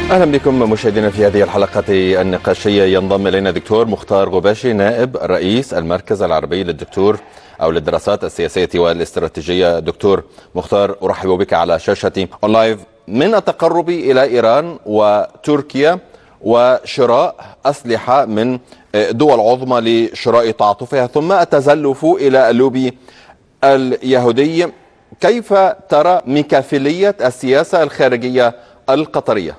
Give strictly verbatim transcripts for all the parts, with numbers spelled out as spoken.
أهلا بكم مشاهدينا في هذه الحلقة النقاشية. ينضم إلينا دكتور مختار غباشي نائب رئيس المركز العربي للدكتور أو للدراسات السياسية والاستراتيجية. دكتور مختار، أرحب بك على شاشة أونلايف. من التقرب إلى إيران وتركيا وشراء أسلحة من دول عظمى لشراء تعاطفها ثم التزلف إلى اللوبي اليهودي، كيف ترى ميكافيلية السياسة الخارجية القطرية؟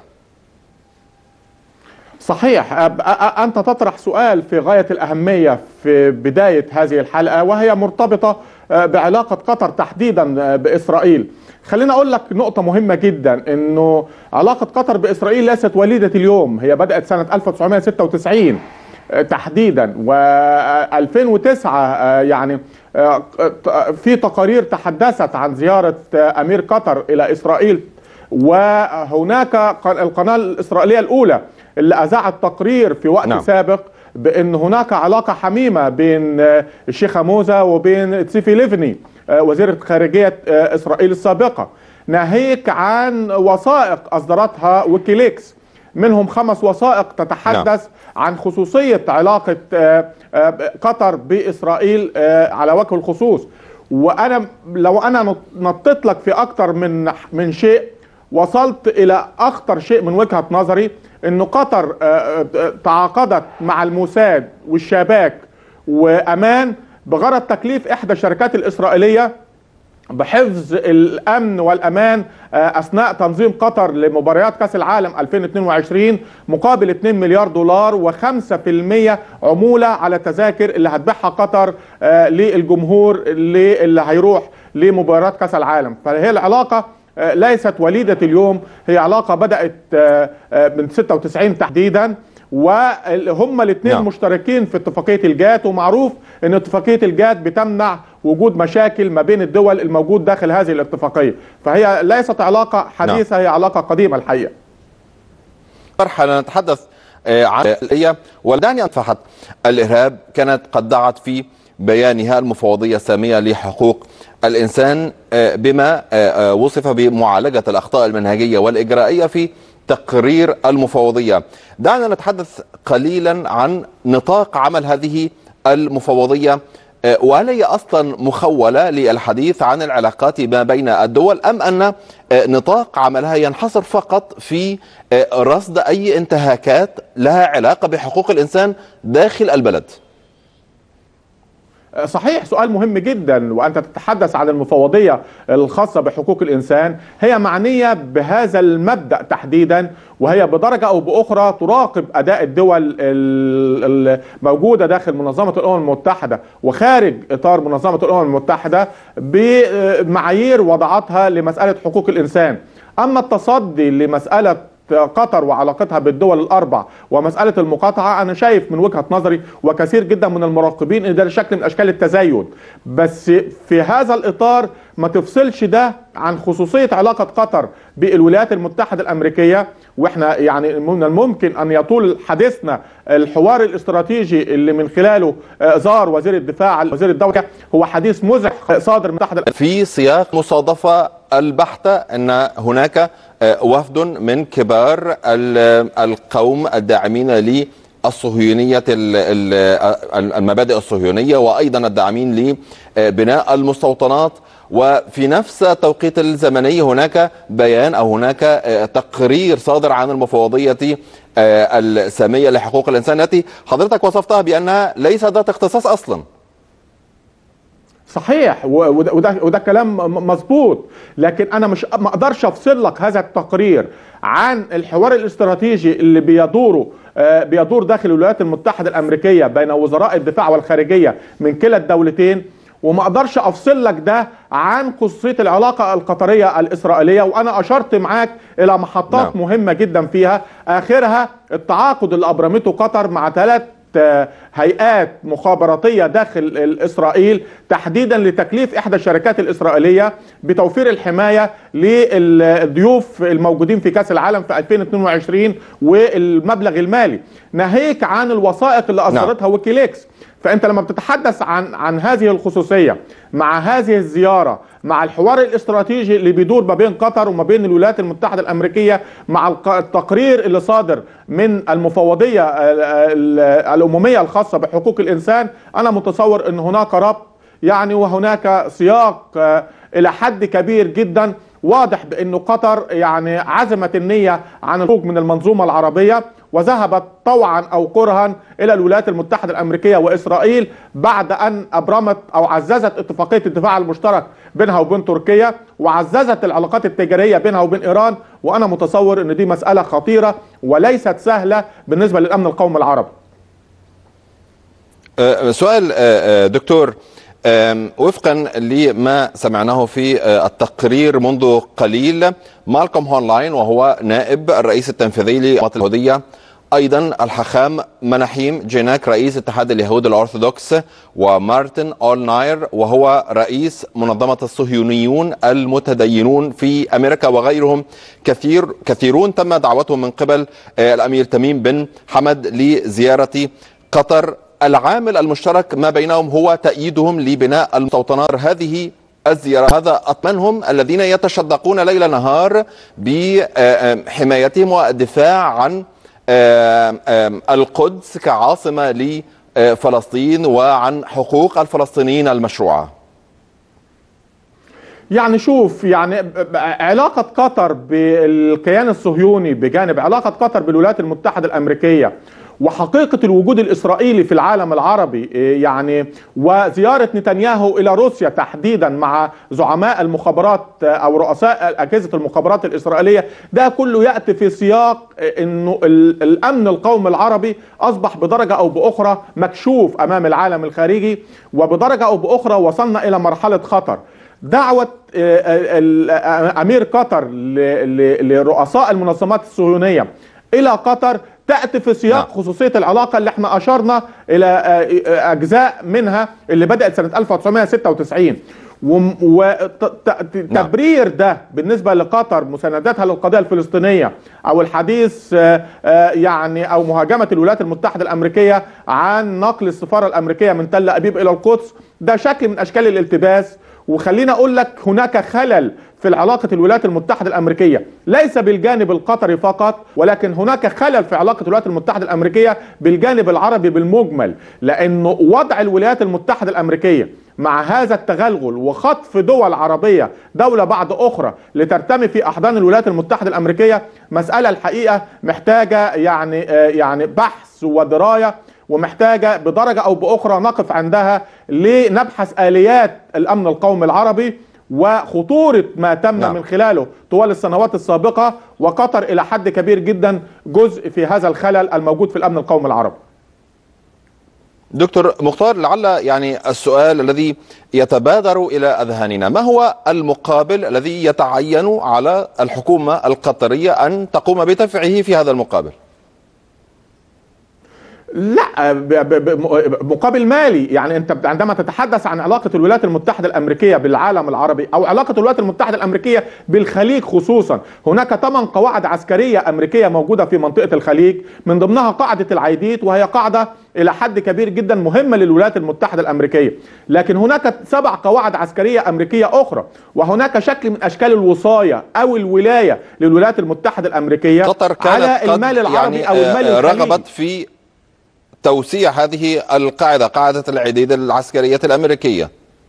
صحيح، أنت تطرح سؤال في غاية الأهمية في بداية هذه الحلقة، وهي مرتبطة بعلاقة قطر تحديدا بإسرائيل. خلينا أقول لك نقطة مهمة جدا، أنه علاقة قطر بإسرائيل ليست وليدة اليوم، هي بدأت سنة ألف وتسعمائة وستة وتسعين تحديدا، و2009 يعني في تقارير تحدثت عن زيارة أمير قطر إلى إسرائيل، وهناك القناة الإسرائيلية الأولى اللي أذاعت تقرير في وقت نعم. سابق بأن هناك علاقة حميمة بين الشيخة موزة وبين تسيفي ليفني وزيرة خارجية إسرائيل السابقة، ناهيك عن وثائق أصدرتها ويكيليكس، منهم خمس وثائق تتحدث نعم. عن خصوصية علاقة قطر بإسرائيل على وجه الخصوص. وأنا لو أنا نطيت لك في أكتر من من شيء، وصلت إلى أخطر شيء من وجهة نظري، أن قطر تعاقدت مع الموساد والشباك وأمان بغرض تكليف إحدى الشركات الإسرائيلية بحفظ الأمن والأمان أثناء تنظيم قطر لمباريات كأس العالم ألفين واثنين وعشرين مقابل اثنين مليار دولار وخمسة في المئة عمولة على التذاكر اللي هتبيعها قطر للجمهور اللي هيروح لمباريات كأس العالم. فهي العلاقة ليست وليدة اليوم، هي علاقة بدأت من ستة وتسعين تحديدا، وهم الاثنين نعم. مشتركين في اتفاقية الجات، ومعروف ان اتفاقية الجات بتمنع وجود مشاكل ما بين الدول الموجود داخل هذه الاتفاقية، فهي ليست علاقة حديثة نعم. هي علاقة قديمة الحقيقة. مرحبا، نتحدث عن الإسرائيلية ولدعني فحط الإرهاب. كانت قد دعت في بيانها المفوضية السامية لحقوق الإنسان بما وصف بمعالجة الأخطاء المنهجية والإجرائية في تقرير المفوضية. دعنا نتحدث قليلا عن نطاق عمل هذه المفوضية، وهل هي أصلا مخولة للحديث عن العلاقات ما بين الدول، أم أن نطاق عملها ينحصر فقط في رصد أي انتهاكات لها علاقة بحقوق الإنسان داخل البلد؟ صحيح، سؤال مهم جدا. وأنت تتحدث عن المفوضية الخاصة بحقوق الإنسان، هي معنية بهذا المبدأ تحديدا، وهي بدرجة أو بأخرى تراقب أداء الدول الموجودة داخل منظمة الأمم المتحدة وخارج إطار منظمة الأمم المتحدة بمعايير وضعتها لمسألة حقوق الإنسان. أما التصدي لمسألة قطر وعلاقتها بالدول الأربع ومسألة المقاطعة، أنا شايف من وجهة نظري وكثير جدا من المراقبين إن ده شكل من أشكال التزايد، بس في هذا الإطار ما تفصلش ده عن خصوصية علاقة قطر بالولايات المتحدة الأمريكية. وإحنا يعني من الممكن أن يطول حديثنا الحوار الاستراتيجي اللي من خلاله زار وزير الدفاع وزير الدولة، هو حديث مزعج صادر من المتحدة في سياق مصادفة البحتة أن هناك وفد من كبار القوم الداعمين للصهيونية المبادئ الصهيونية وأيضا الداعمين لبناء المستوطنات، وفي نفس التوقيت الزمني هناك بيان أو هناك تقرير صادر عن المفوضية السامية لحقوق الإنسان التي حضرتك وصفتها بأنها ليس ذات اختصاص أصلا. صحيح، وده, وده كلام مظبوط، لكن انا مش ما اقدرش افصل لك هذا التقرير عن الحوار الاستراتيجي اللي بيدور بيدور داخل الولايات المتحدة الأمريكية بين وزراء الدفاع والخارجية من كلا الدولتين، وما اقدرش افصل لك ده عن خصوصية العلاقة القطرية الإسرائيلية. وانا اشرت معاك الى محطات نعم. مهمة جدا فيها، اخرها التعاقد اللي ابرمته قطر مع ثلاث هيئات مخابراتية داخل إسرائيل تحديدا لتكليف إحدى الشركات الإسرائيلية بتوفير الحماية للضيوف الموجودين في كأس العالم في ألفين واثنين وعشرين والمبلغ المالي، ناهيك عن الوثائق اللي أصدرتها ويكيليكس. فانت لما بتتحدث عن عن هذه الخصوصيه مع هذه الزياره، مع الحوار الاستراتيجي اللي بيدور ما بين قطر وما بين الولايات المتحده الامريكيه، مع التقرير اللي صادر من المفوضيه الامميه الخاصه بحقوق الانسان، انا متصور ان هناك ربط يعني وهناك سياق الى حد كبير جدا واضح بأنه قطر يعني عزمت النية عن الخروج من المنظومة العربية وذهبت طوعا أو كرها إلى الولايات المتحدة الأمريكية وإسرائيل بعد أن أبرمت أو عززت اتفاقية الدفاع المشترك بينها وبين تركيا وعززت العلاقات التجارية بينها وبين إيران. وأنا متصور أن دي مسألة خطيرة وليست سهلة بالنسبة للأمن القومي العربي. سؤال دكتور، وفقا لما سمعناه في التقرير منذ قليل، مالكوم هونلاين وهو نائب الرئيس التنفيذي للجماعة اليهودية، أيضا الحاخام مناحيم جيناك رئيس اتحاد اليهود الأرثوذكس، ومارتن أولناير وهو رئيس منظمة الصهيونيون المتدينون في أمريكا، وغيرهم كثير كثيرون تم دعوتهم من قبل الأمير تميم بن حمد لزيارة قطر. العامل المشترك ما بينهم هو تأييدهم لبناء المستوطنات. هذه الزيارة هذا أطمنهم الذين يتشدقون ليل نهار بحمايتهم والدفاع عن القدس كعاصمة لفلسطين وعن حقوق الفلسطينيين المشروعة. يعني شوف، يعني علاقة قطر بالكيان الصهيوني بجانب علاقة قطر بالولايات المتحدة الأمريكية وحقيقة الوجود الإسرائيلي في العالم العربي، يعني وزيارة نتنياهو إلى روسيا تحديدا مع زعماء المخابرات أو رؤساء أجهزة المخابرات الإسرائيلية، ده كله يأتي في سياق أنه الأمن القومي العربي أصبح بدرجة أو بأخرى مكشوف أمام العالم الخارجي، وبدرجة أو بأخرى وصلنا إلى مرحلة خطر. دعوة أمير قطر لرؤساء المنظمات الصهيونية إلى قطر تأتي في سياق خصوصية العلاقة اللي احنا أشرنا إلى أجزاء منها اللي بدأت سنة ألف وتسعمائة وستة وتسعين، وتبرير ده بالنسبة لقطر مساندتها للقضية الفلسطينية أو الحديث يعني أو مهاجمة الولايات المتحدة الأمريكية عن نقل السفارة الأمريكية من تل أبيب إلى القدس، ده شكل من أشكال الالتباس. وخلينا أقول لك هناك خلل في العلاقة الولايات المتحدة الأمريكية ليس بالجانب القطري فقط، ولكن هناك خلل في علاقة الولايات المتحدة الأمريكية بالجانب العربي بالمجمل، لأنه وضع الولايات المتحدة الأمريكية مع هذا التغلغل وخطف دول عربية دولة بعد أخرى لترتمي في أحضان الولايات المتحدة الأمريكية مسألة الحقيقة محتاجة يعني يعني بحث ودراية، ومحتاجة بدرجة أو بأخرى نقف عندها لنبحث آليات الأمن القومي العربي وخطورة ما تم نعم. من خلاله طوال السنوات السابقة، وقطر إلى حد كبير جدا جزء في هذا الخلل الموجود في الأمن القومي العربي. دكتور مختار، لعل يعني السؤال الذي يتبادر إلى أذهاننا، ما هو المقابل الذي يتعين على الحكومة القطرية أن تقوم بدفعه في هذا المقابل؟ لا، مقابل مالي. يعني انت عندما تتحدث عن علاقة الولايات المتحدة الأمريكية بالعالم العربي او علاقة الولايات المتحدة الأمريكية بالخليج خصوصا، هناك ثمان قواعد عسكرية أمريكية موجودة في منطقة الخليج، من ضمنها قاعدة العيديد وهي قاعدة إلى حد كبير جدا مهمة للولايات المتحدة الأمريكية، لكن هناك سبع قواعد عسكرية أمريكية أخرى، وهناك شكل من أشكال الوصاية أو الولاية للولايات المتحدة الأمريكية قطر كانت على المال العربي يعني أو المال الخليجي. رغبت في توسيع هذه القاعدة، قاعدة العديد العسكرية الأمريكية.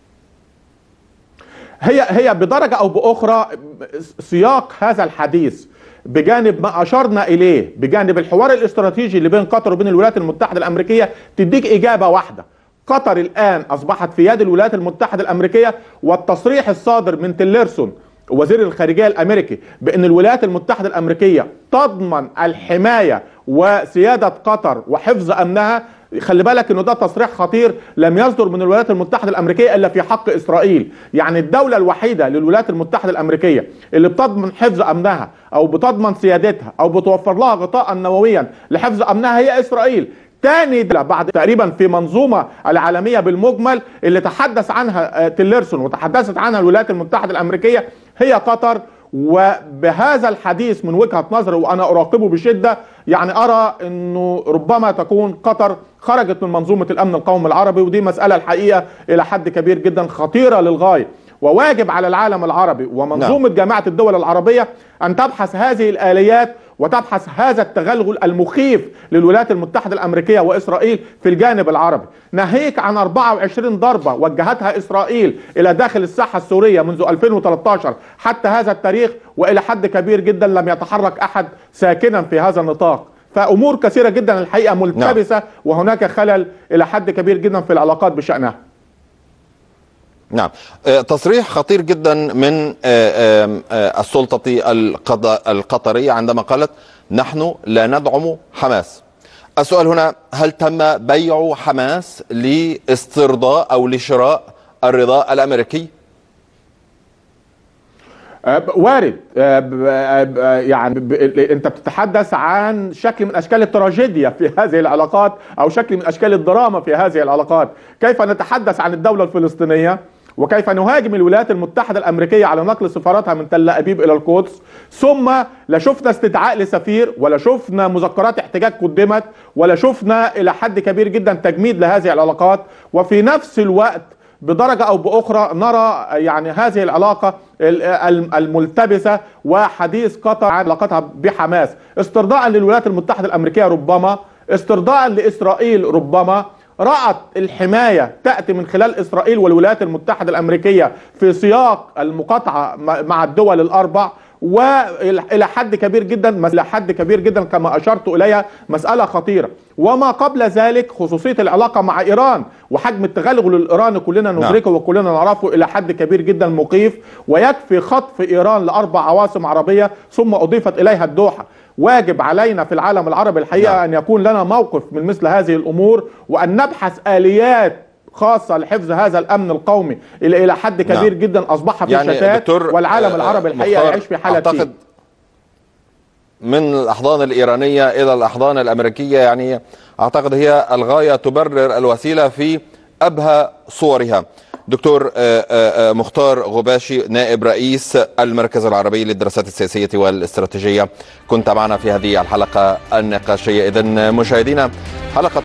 هي هي بدرجة أو بأخرى سياق هذا الحديث بجانب ما أشرنا إليه بجانب الحوار الاستراتيجي اللي بين قطر وبين الولايات المتحدة الأمريكية تديك إجابة واحدة. قطر الآن أصبحت في يد الولايات المتحدة الأمريكية، والتصريح الصادر من تيلرسون وزير الخارجية الأمريكي بأن الولايات المتحدة الأمريكية تضمن الحماية وسيادة قطر وحفظ أمنها. خلي بالك انه ده تصريح خطير لم يصدر من الولايات المتحدة الأمريكية إلا في حق إسرائيل. يعني الدولة الوحيدة للولايات المتحدة الأمريكية اللي بتضمن حفظ أمنها أو بتضمن سيادتها أو بتوفر لها غطاء نوويا لحفظ أمنها هي إسرائيل. تاني دولة بعد تقريبا في منظومة العالمية بالمجمل اللي تحدث عنها تيلرسون وتحدثت عنها الولايات المتحدة الأمريكية هي قطر، وبهذا الحديث من وجهة نظري وأنا أراقبه بشدة، يعني أرى أنه ربما تكون قطر خرجت من منظومة الأمن القومي العربي، ودي مسألة الحقيقة إلى حد كبير جدا خطيرة للغاية. وواجب على العالم العربي ومنظومة نعم. جامعة الدول العربية أن تبحث هذه الآليات وتبحث هذا التغلغل المخيف للولايات المتحدة الأمريكية وإسرائيل في الجانب العربي، ناهيك عن أربعة وعشرين ضربة وجهتها إسرائيل إلى داخل الساحة السورية منذ ألفين وثلاثة عشر حتى هذا التاريخ، وإلى حد كبير جدا لم يتحرك أحد ساكنا في هذا النطاق. فأمور كثيرة جدا الحقيقة ملتبسة، وهناك خلل إلى حد كبير جدا في العلاقات بشأنها. نعم، تصريح خطير جدا من السلطة القطرية عندما قالت نحن لا ندعم حماس. السؤال هنا، هل تم بيع حماس لاسترضاء أو لشراء الرضا الأمريكي؟ وارد. يعني انت بتتحدث عن شكل من اشكال التراجيديا في هذه العلاقات او شكل من اشكال الدراما في هذه العلاقات. كيف نتحدث عن الدولة الفلسطينية وكيف نهاجم الولايات المتحدة الأمريكية على نقل سفارتها من تل أبيب إلى القدس، ثم لا شفنا استدعاء لسفير ولا شفنا مذكرات احتجاج قدمت ولا شفنا إلى حد كبير جدا تجميد لهذه العلاقات، وفي نفس الوقت بدرجة أو بأخرى نرى يعني هذه العلاقة الملتبسة وحديث قطر عن علاقتها بحماس استرضاء للولايات المتحدة الأمريكية، ربما استرضاء لإسرائيل، ربما رأت الحماية تأتي من خلال إسرائيل والولايات المتحدة الأمريكية في سياق المقاطعة مع الدول الأربع، وإلى حد كبير جدا إلى حد كبير جدا كما أشرت إليها مسألة خطيرة. وما قبل ذلك خصوصية العلاقة مع إيران وحجم التغلغل الإيراني كلنا ندركه وكلنا نعرفه إلى حد كبير جدا مخيف، ويكفي خطف إيران لأربع عواصم عربية ثم أضيفت إليها الدوحة. واجب علينا في العالم العربي الحقيقة نعم. أن يكون لنا موقف من مثل هذه الأمور، وأن نبحث آليات خاصة لحفظ هذا الأمن القومي اللي إلى حد كبير نعم. جدا أصبح في يعني شتات، والعالم العربي الحقيقة يعيش في حالة أعتقد من الأحضان الإيرانية إلى الأحضان الأمريكية، يعني أعتقد هي الغاية تبرر الوسيلة في أبهى صورها. دكتور مختار غباشي، نائب رئيس المركز العربي للدراسات السياسية والاستراتيجية، كنت معنا في هذه الحلقة النقاشية. إذن مشاهدينا، حلقة